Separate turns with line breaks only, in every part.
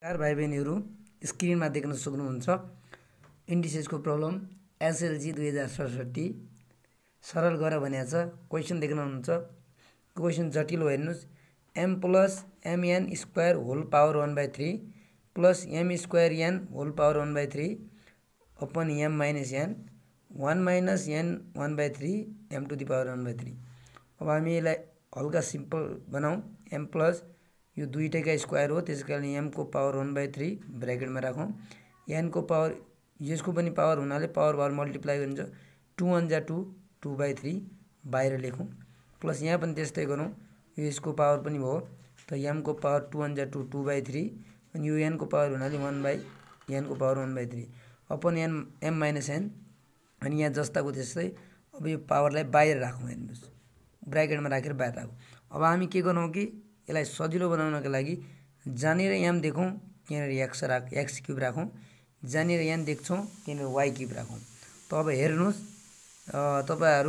चार भाइ बहिनीहरु स्क्रिनमा देख्न सक्नुहुन्छ इन्डिसेसको प्रब्लम एसएलजी 2067 सरल गर भनेको छ। क्वेशन देख्नुहुन्छ। क्वेशन जटिल हो हेर्नुस्। m plus mn square whole power 1/3 plus m square n whole power 1/3 upon m minus n 1 minus n 1/3 m to the power 1/3। अब हामी यसलाई हल्का सिम्पल बनाऊ। m plus यो दुईटैका स्क्वायर हो, त्यसैकारण m को पावर 1/3 ब्रैकेट में राखौं। n को पावर यसको पनि पावर हुनाले पावर मल्टिप्लाई गरिन्छ। 2 1 जा 2 2/3 बाहिर लेखौं। प्लस यहाँ पनि त्यस्तै गरौं। यो यसको पावर पनि भयो त m को पावर 2 1 जा 2 2/3 अनि यो n को पावर हुनाले 1/n को power 1/3 upon m minus n अनि यहाँ जस्ताको त्यस्तै। अब यो पावरलाई बाहिर राखौं। हेर्नुस् ब्रैकेट में राखेर बाहिर राखौं। अब हामी के गर्छौं कि यसलाई सजिलो बनाउनका लागि जानेर m देखौं त्यहाँनेर x क्यूब राखौं, जानेर n देख्छौं त्यहाँनेर y क्यूब राखौं। त अब हेर्नुस् तपाईहरु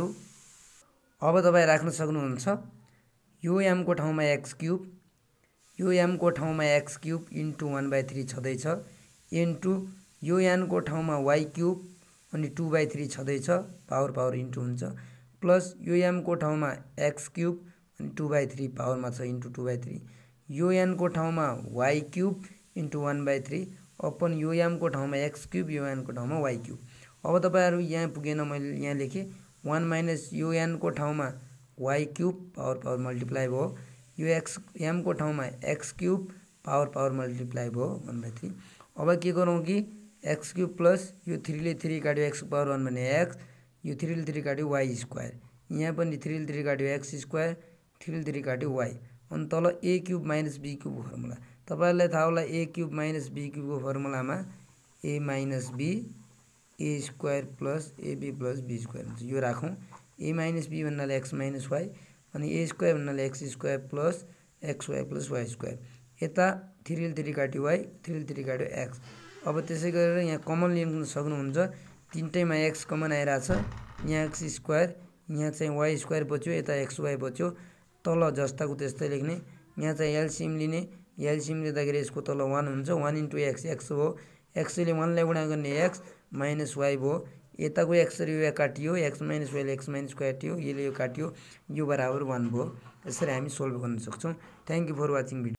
अब तपाई राख्न सक्नुहुन्छ। यो m को ठाउँमा x क्यूब, यो m को ठाउँमा x क्यूब इन्टु 1/3 छदै छ इन्टु यो n को ठाउँमा y क्यूब अनि 2/3 छदै छ पावर इन्टु हुन्छ प्लस यो m को ठाउँमा x क्यूब अनि 2/3 पावर मा छ इन्टु 2/3 यो n को ठाउँमा y क्यूब इन्टु 1/3 अपन यो m को ठाउँमा x क्यूब यो n को ठाउँमा y क्यूब। अब तपाईहरु यहाँ पुगेन, मैले यहाँ लेखे 1 माइनस यो n को ठाउँमा y क्यूब पावर मल्टिप्लाई भयो, यो x m को ठाउँमा x क्यूब पावर मल्टिप्लाई भयो 1/3। अब के गरौं कि x क्यूब प्लस यो 3 ले 3 काट्यो x पावर 1 भने x, यो 3 ले 3 काट्यो y स्क्वायर, यहाँ पनि 3 ले 3 काट्यो x स्क्वायर, 3 ले 3 काट्यो y अनि तल a cube minus b cube को फर्मुला तपाईहरुलाई थाहा होला। a cube minus b cube को फर्मुलामा a minus b a square plus ab plus b square हुन्छ। यो राखौं। a माइनस b भन्नाले x माइनस y अनि a स्क्वायर भन्नाले x square plus xy plus y square. यता 3 ले 3 काट्यो y, 3 ले 3 काट्यो x। अब त्यसै गरेर यहाँ कमन लिन सक्नुहुन्छ। तीनटैमा x कमन आइराछ। यहाँ x स्क्वायर, यहाँ चाहिँ y स्क्वायर बच्यो, यता xy बच्यो। तल जस्ताको त्यस्तै लेख्ने। यहाँ चाहिँ एलसीएम लिने, एलसीएम लिँदाखेरि यसको तल 1 हुन्छ। 1 इन्टु x हो, x ले 1 लाई गुणा गर्ने x माइनस y भयो। यताको x र यो काटियो, x माइनस y ले x माइनस काटियो, यसले यो काटियो, यो बराबर 1 भयो। यसरी हामी सोल्भ गर्न सक्छौं। Thank you for watching video.